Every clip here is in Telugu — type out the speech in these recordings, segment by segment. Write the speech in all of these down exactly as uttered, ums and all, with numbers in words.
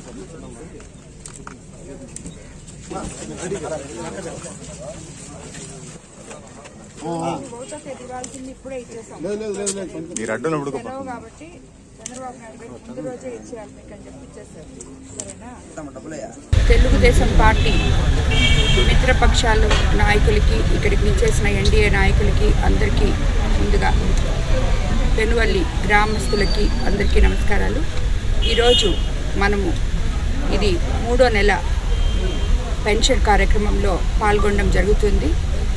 మీరు అడ్డం కాబట్టి చంద్రబాబు నాయుడు గారు ముందు రోజే ఇచ్చేయాలి మీకు అని చెప్పి ఇచ్చేసారు. సరేనా? తెలుగుదేశం పార్టీ మిత్రపక్షాలు నాయకులకి, ఇక్కడికి విచ్చేసిన ఎన్డీఏ నాయకులకి అందరికీ ముందుగా పెనువల్లి గ్రామస్తులకి అందరికీ నమస్కారాలు. ఈరోజు మనము ఇది మూడో నెల పెన్షన్ కార్యక్రమంలో పాల్గొనడం జరుగుతుంది.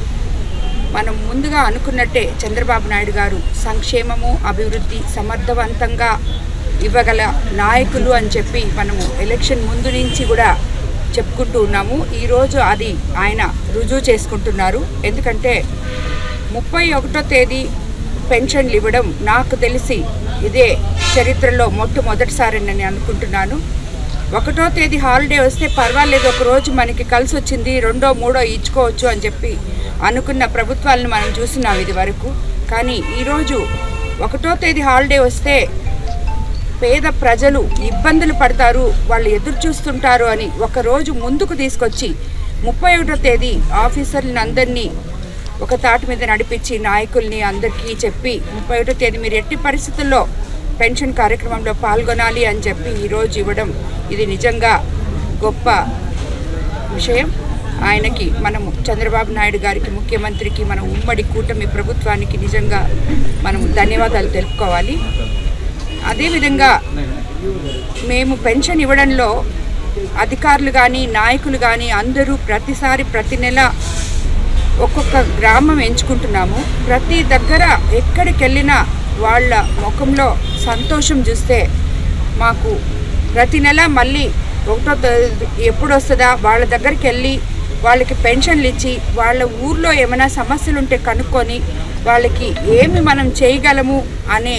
మనం ముందుగా అనుకున్నట్టే చంద్రబాబు నాయుడు గారు సంక్షేమము, అభివృద్ధి సమర్థవంతంగా ఇవ్వగల నాయకులు అని చెప్పి మనము ఎలక్షన్ ముందు నుంచి కూడా చెప్పుకుంటూ ఉన్నాము. ఈరోజు అది ఆయన రుజువు చేసుకుంటున్నారు. ఎందుకంటే ముప్పై ఒకటో తేదీ పెన్షన్లు ఇవ్వడం నాకు తెలిసి ఇదే చరిత్రలో మొట్టమొదటిసారి నేను అనుకుంటున్నాను. ఒకటో తేదీ హాలిడే వస్తే పర్వాలేదు, ఒక రోజు మనకి కలిసి వచ్చింది, రెండో మూడో ఇచ్చుకోవచ్చు అని చెప్పి అనుకున్న ప్రభుత్వాలను మనం చూస్తున్నాం ఇది వరకు. కానీ ఈరోజు ఒకటో తేదీ హాలిడే వస్తే పేద ప్రజలు ఇబ్బందులు పడతారు, వాళ్ళు ఎదురు చూస్తుంటారు అని ఒకరోజు ముందుకు తీసుకొచ్చి ముప్పై ఒకటో తేదీ ఆఫీసర్లను అందరినీ ఒక తాటి మీద నడిపించి నాయకుల్ని అందరికీ చెప్పి ముప్పై ఒకటో తేదీ మీరు ఎట్టి పరిస్థితుల్లో పెన్షన్ కార్యక్రమంలో పాల్గొనాలి అని చెప్పి ఈరోజు ఇవ్వడం ఇది నిజంగా గొప్ప విషయం. ఆయనకి మనము చంద్రబాబు నాయుడు గారికి, ముఖ్యమంత్రికి, మన ఉమ్మడి కూటమి ప్రభుత్వానికి నిజంగా మనము ధన్యవాదాలు తెలుపుకోవాలి. అదేవిధంగా మేము పెన్షన్ ఇవ్వడంలో అధికారులు కానీ నాయకులు కానీ అందరూ ప్రతిసారి ప్రతి నెల ఒక్కొక్క గ్రామం ఎంచుకుంటున్నాము. ప్రతి దగ్గర ఎక్కడికి వెళ్ళినా వాళ్ళ ముఖంలో సంతోషం చూస్తే మాకు ప్రతి నెల మళ్ళీ ఒకటో ఎప్పుడు వస్తుందా వాళ్ళ దగ్గరికి వెళ్ళి వాళ్ళకి పెన్షన్లు ఇచ్చి వాళ్ళ ఊర్లో ఏమైనా సమస్యలు ఉంటే కనుక్కొని వాళ్ళకి ఏమి మనం చేయగలము అనే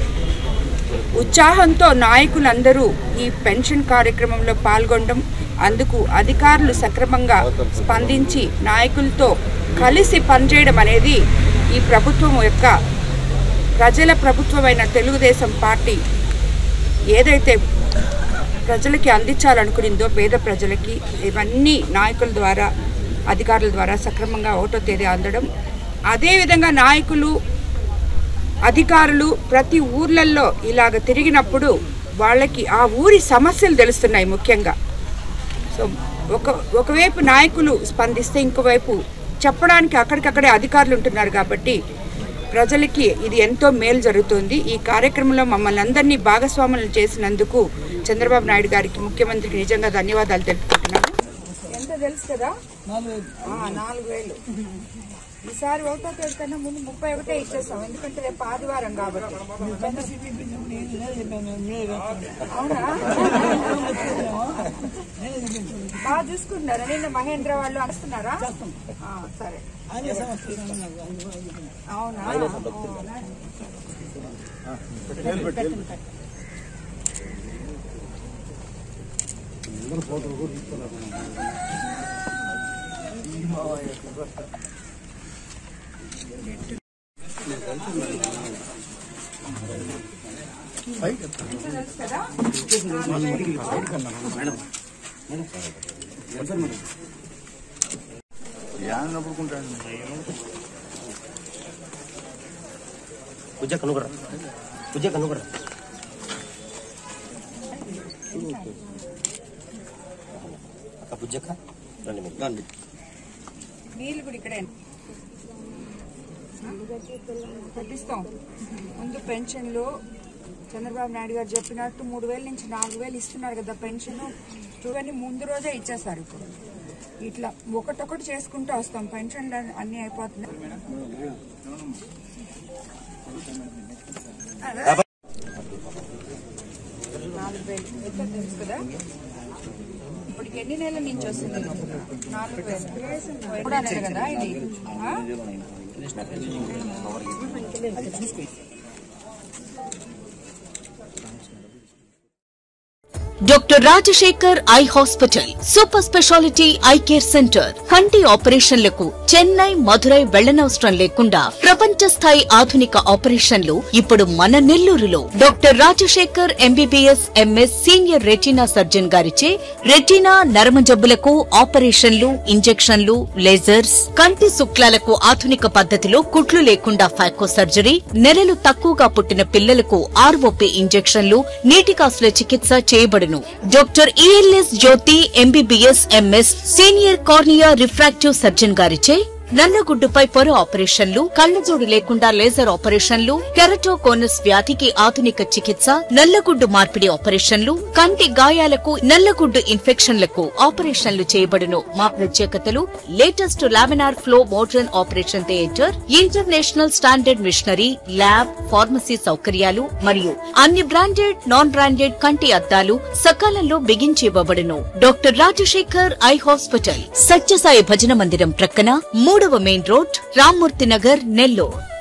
ఉత్సాహంతో నాయకులందరూ ఈ పెన్షన్ కార్యక్రమంలో పాల్గొనడం, అందుకు అధికారులు సక్రమంగా స్పందించి నాయకులతో కలిసి పనిచేయడం అనేది ఈ ప్రభుత్వం యొక్క ప్రజల ప్రభుత్వమైన తెలుగుదేశం పార్టీ ఏదైతే ప్రజలకి అందించాలనుకునిందో పేద ప్రజలకి ఇవన్నీ నాయకుల ద్వారా, అధికారుల ద్వారా సక్రమంగా ఒకటో తేదీ అందడం. అదేవిధంగా నాయకులు, అధికారులు ప్రతి ఊర్లలో ఇలాగ తిరిగినప్పుడు వాళ్ళకి ఆ ఊరి సమస్యలు తెలుస్తున్నాయి ముఖ్యంగా. సో ఒక ఒకవైపు నాయకులు స్పందిస్తే ఇంకోవైపు చెప్పడానికి అక్కడికక్కడే అధికారులు ఉంటున్నారు కాబట్టి ప్రజలకి ఇది ఎంతో మేలు జరుగుతుంది. ఈ కార్యక్రమంలో మమ్మల్ని అందరినీ భాగస్వాములు చేసినందుకు చంద్రబాబు నాయుడు గారికి, ముఖ్యమంత్రికి నిజంగా ధన్యవాదాలు తెలుపుకుంటున్నాను. ఎంత తెలుసు కదా, నాలుగు వేలు ఈసారి ఒకటో తేదీ కన్నా ముందు ముప్పై ఒకటే ఇచ్చేస్తాం, ఎందుకంటే రేపు ఆదివారం కాబట్టి. అవునా, బాగా చూసుకుంటున్నారా? నిన్న మహేంద్ర వాళ్ళు వస్తున్నారా? సరే, అవునా. పూజ కనుగొర పూజ కనుగొర అక్క పూజక్క రండి రండి. నీళ్ళు కూడా ఇక్కడే కట్టిస్తాం. ముందు పెన్షన్లు చంద్రబాబు నాయుడు గారు చెప్పినట్టు మూడు వేల నుంచి నాలుగు వేలు ఇస్తున్నారు కదా పెన్షన్, చూడండి ముందు రోజే ఇచ్చేస్తారు. ఇప్పుడు ఇట్లా ఒకటొకటి చేసుకుంటూ వస్తాం, పెన్షన్లు అన్ని అయిపోతున్నాయి. నాలుగు వేలు ఎంత తెలుసు కదా, ఇప్పటికి ఎన్ని నెలల నుంచి వస్తుంది? నాలుగు వేలు కూడా నెల కదా ఇది. Doctor Rajasekhar eye hospital super speciality eye care centre. కంటి ఆపరేషన్లకు చెన్నై, మధురై వెళ్లనవసరం లేకుండా ప్రపంచ స్థాయి ఆధునిక ఆపరేషన్లు ఇప్పుడు మన నెల్లూరులో. Doctor Rajasekhar MBBS MS senior retina surgeon గారిచే రెటీనా, నరమ జబ్బులకు ఆపరేషన్లు, ఇంజెక్షన్లు, లేజర్స్, కంటి శుక్లాలకు ఆధునిక పద్ధతిలో కుట్లు లేకుండా ఫాకో సర్జరీ, నెలలు తక్కువగా పుట్టిన పిల్లలకు ఆర్ఓపీ ఇంజెక్షన్లు, నీటి కాసుల చికిత్స చేయబడును. Doctor ELS Jyothi MBBS MS senior cornea refractive surgeon గారిచే నల్లగుడ్డుపై పొర ఆపరేషన్లు, కళ్లజోడు లేకుండా లేజర్ ఆపరేషన్లు, కెరటోకోనస్ వ్యాధికి ఆధునిక చికిత్స, నల్లగుడ్డు మార్పిడి ఆపరేషన్లు, కంటి గాయాలకు, నల్లగుడ్డు ఇన్ఫెక్షన్లకు ఆపరేషన్లు చేయబడును. మా ప్రత్యేకతలు: latest laminar flow modern operation theatre, international standard machinery, lab, pharmacy సౌకర్యాలు మరియు అన్ని బ్రాండెడ్, నాన్ బ్రాండెడ్ కంటి అద్దాలు సకాలంలో బిగించి ఇవ్వబడును. Doctor Rajasekhar eye hospital, Sathyasai భజన మందిరం ప్రక్కన, మూడవ మెయిన్ రోడ్, రామ్మూర్తి నగర్, నెల్లూరు.